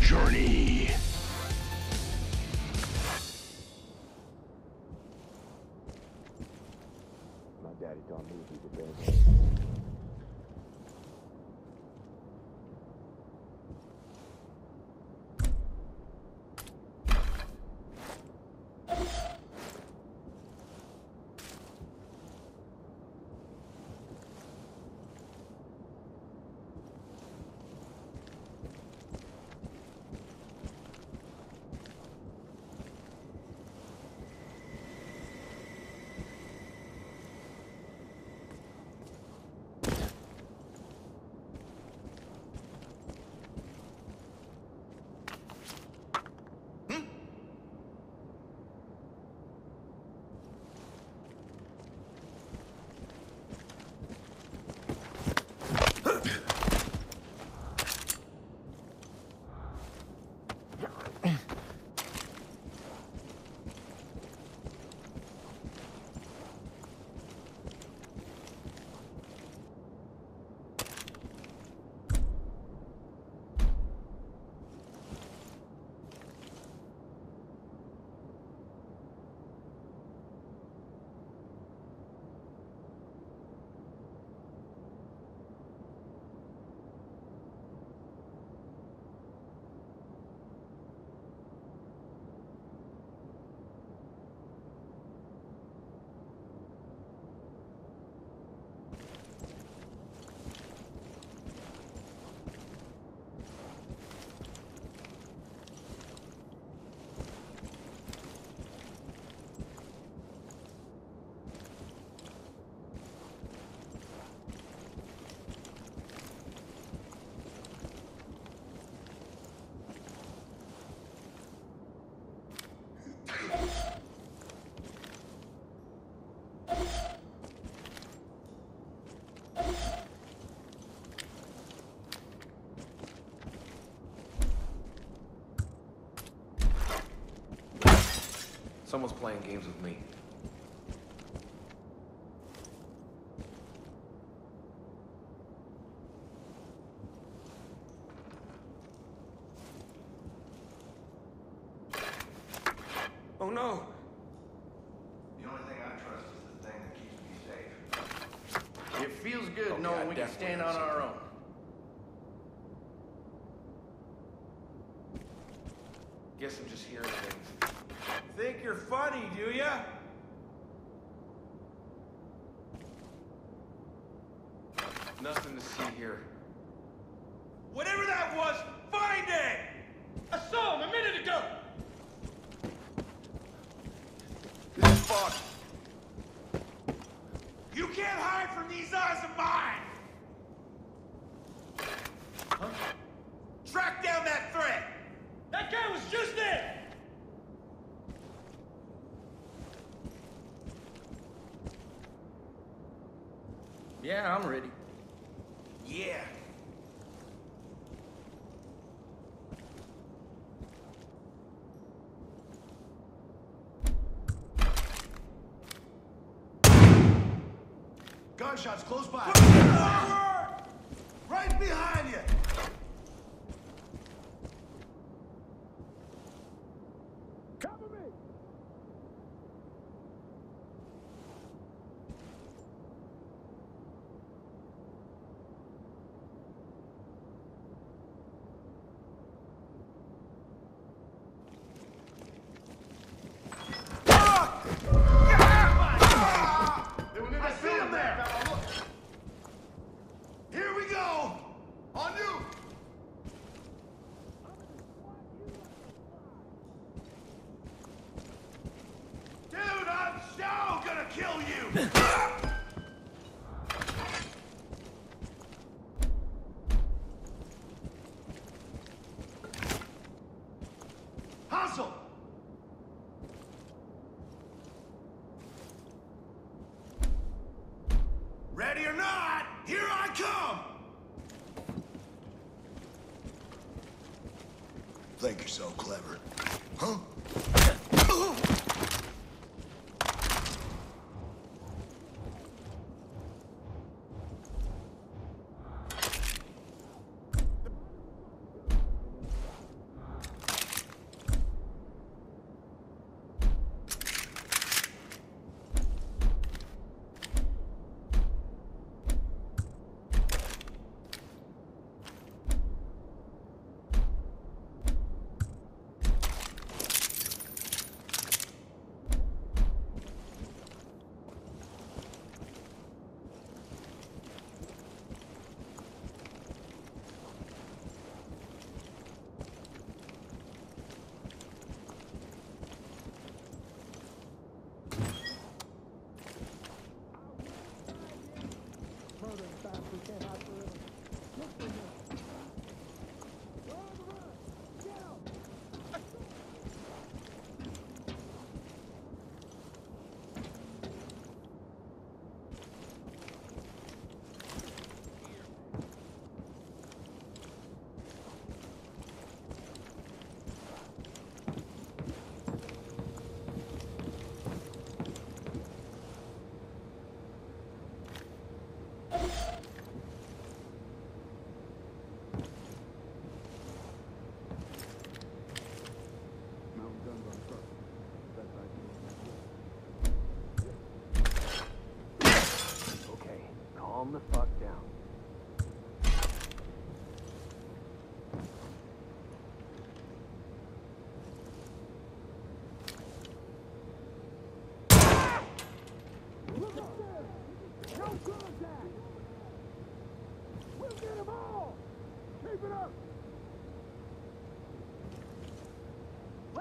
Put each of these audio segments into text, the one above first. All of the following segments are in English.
journey. My daddy taught me to be the best. Someone's playing games with me. Oh no! The only thing I trust is the thing that keeps me safe. It feels good knowing we can stand on our own. Guess I'm just hearing things. Think you're funny, do ya? Nothing to see here. Whatever that was, find it! I saw him a minute ago! This is fucked. You can't hide from these eyes of mine! Huh? Track down that threat! That guy was just in! Yeah, I'm ready. Yeah. Gunshots close by. Forward! Right behind you! Cover me! I see him there! Here we go! On you! Dude, I'm so gonna kill you! Hustle! Ready or not, here I come! Think you're so clever. Huh?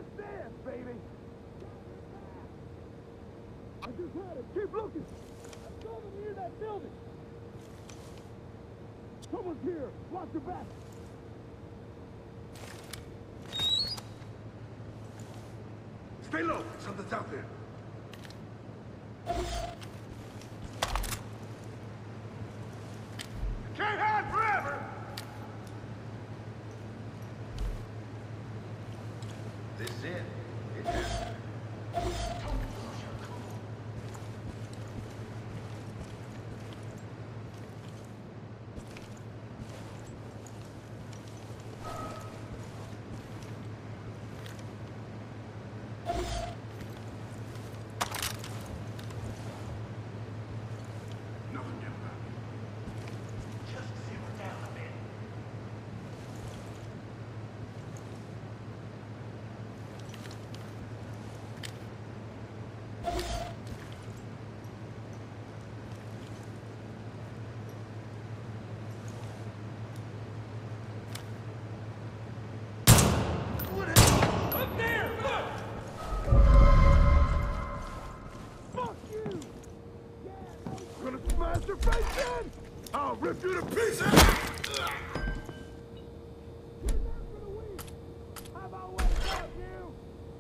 That's this, baby! I just had it. Keep looking! I saw them near that building! Someone's here! Watch your back! Stay low. Something's out there. Can't hide forever! This is it. It happened. Don't lose your cool. Nothing yet, man. Just simmer down a bit. Up there! Look! Fuck you! Gonna smash your face in! I'll rip you to pieces! You're not gonna win! I've always got you!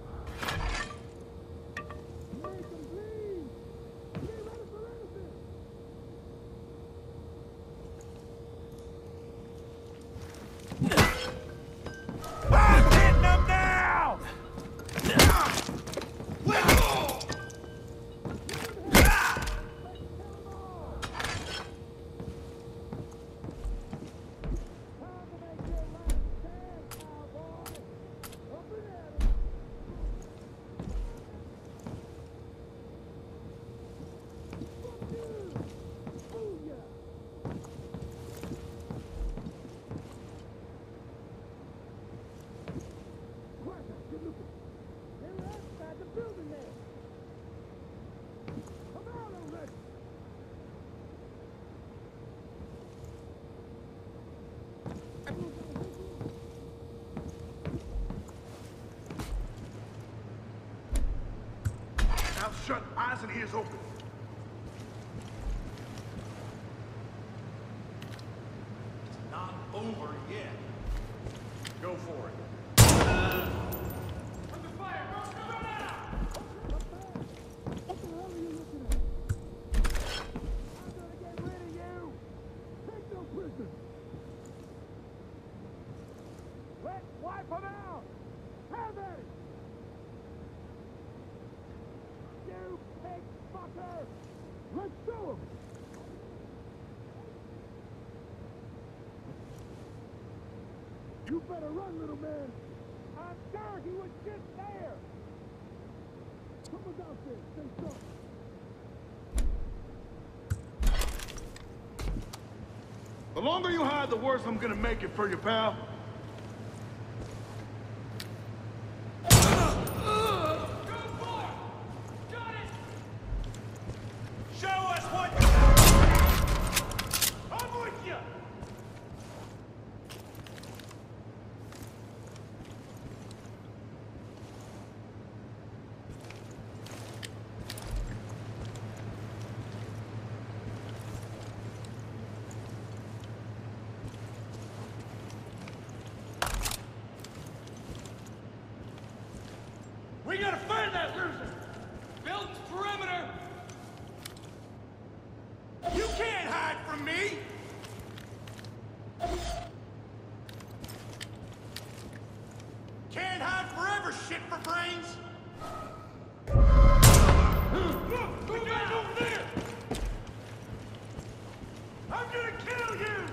Make them bleed! Be ready for anything! I'm hitting them now! Time to make your last stand, cowboy! Up and at 'em! Fuck you! Booyah! Quiet now, good looking. They're outside the building there. Come out already! Mouth shut, eyes and ears open. It's not over yet. Go for it. Under fire, bro! Come out! What the hell are you looking at? I'm gonna get rid of you! Take no prisoners! Let's wipe them out! Have at it! You pig fucker! Let's show them! You better run, little man! I'm sure he was just there! Someone's out there! Stay sharp! The longer you hide, the worse I'm gonna make it for you, pal. Go for it! Got it! Show us what I'm with you! We gotta find that loser! Build perimeter! You can't hide from me! Can't hide forever, shit for brains! Look! We got over there! I'm gonna kill you!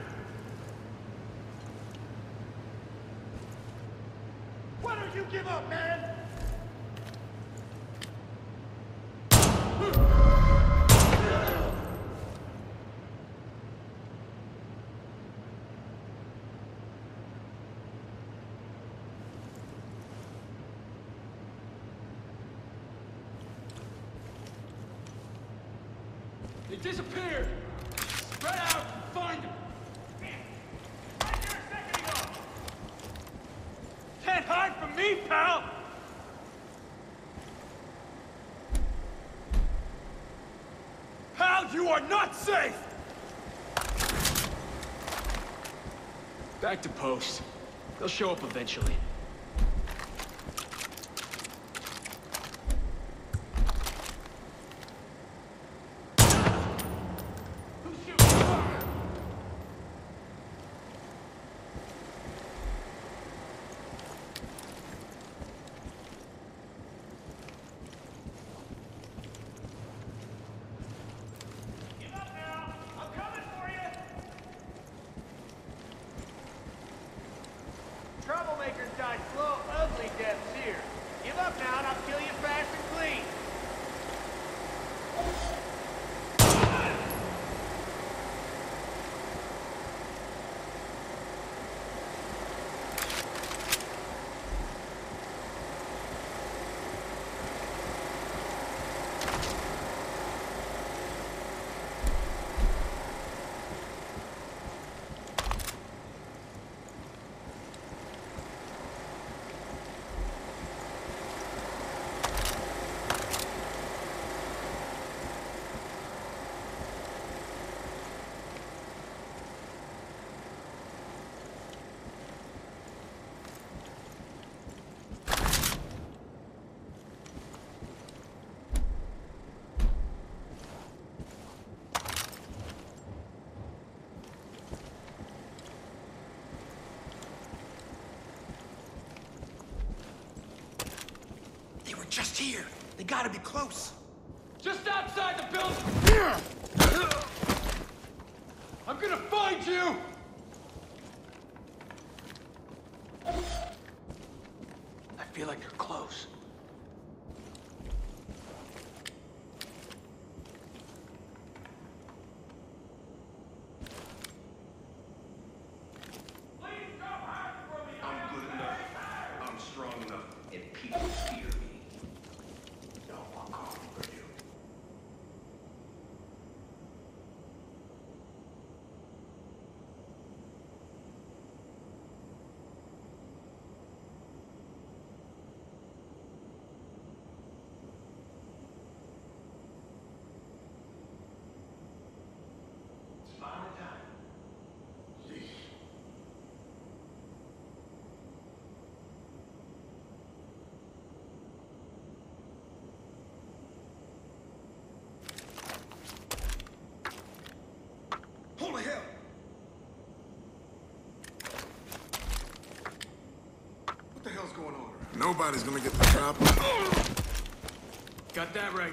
Why don't you give up, man? They disappeared! Spread out and find them! Right there a second ago! Can't hide from me, pal! alive, you are not safe! Back to post. They'll show up eventually. Troublemakers die slow, ugly deaths here. Give up now and I'll kill you fast and clean. They were just here. They gotta be close. Just outside the building! I'm gonna find you! I feel like they're close. I'm good enough. I'm strong enough. And people fear me. No more calling for you. It's finally time. Leave. Holy hell! What the hell's going on around? Nobody's gonna get the chopper. Got that right.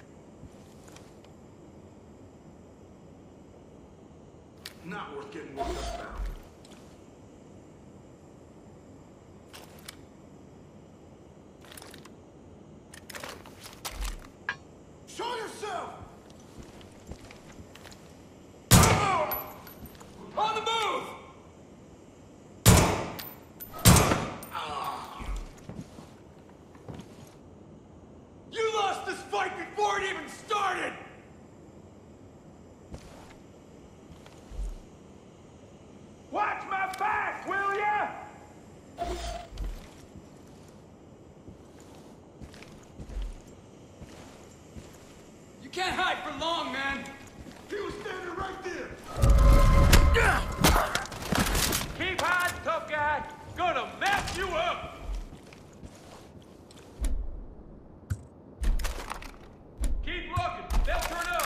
Not worth getting worked up about. Show yourself! On the move! You lost this fight before it even started! Watch my back, will ya? You can't hide for long, man! He was standing right there. Keep hiding, tough guy. Gonna mess you up. Keep looking. They'll turn up.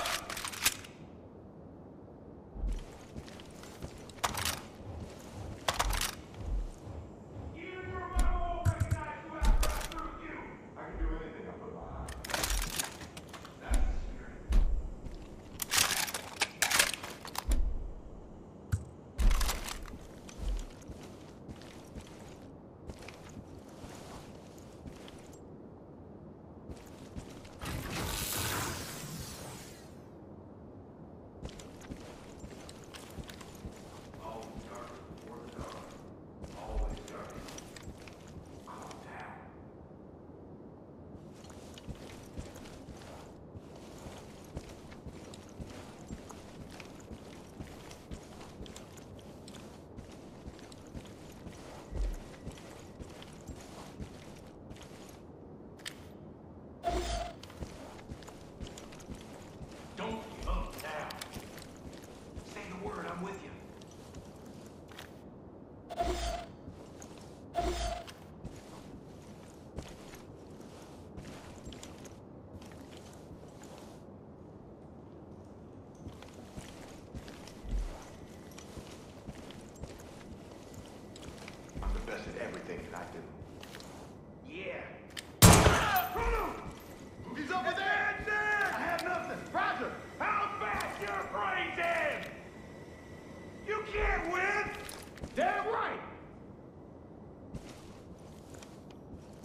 Even your mama won't recognize you after I shoot you. I can do anything I put behind. That's the spirit.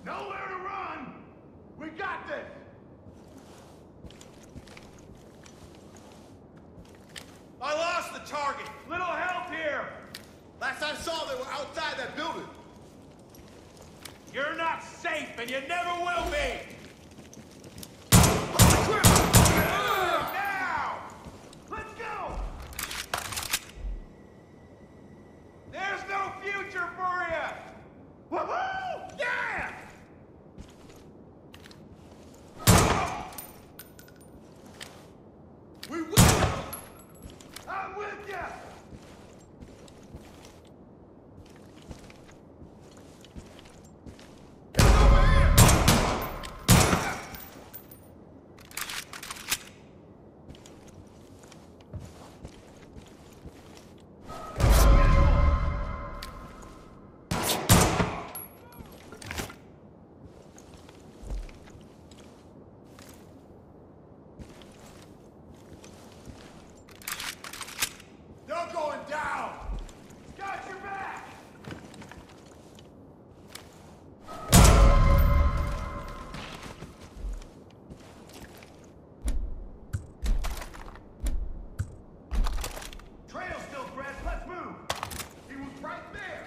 Nowhere to run! We got this! I lost the target. Little help here! Last I saw, they were outside that building. You're not safe, and you never will be! Now! Let's go! There's no future for you! Woohoo! Yeah! We will! I'm with ya! They're going down! Got your back! Trail's still fresh, let's move! He was right there!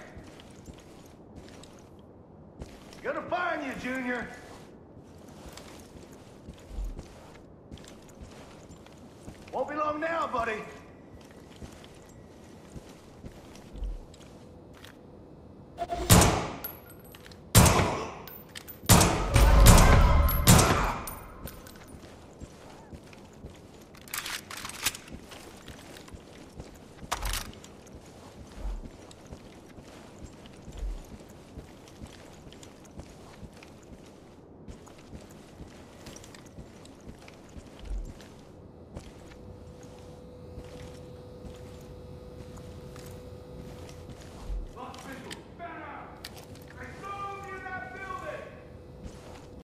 Gonna find you, Junior! Won't be long now, buddy.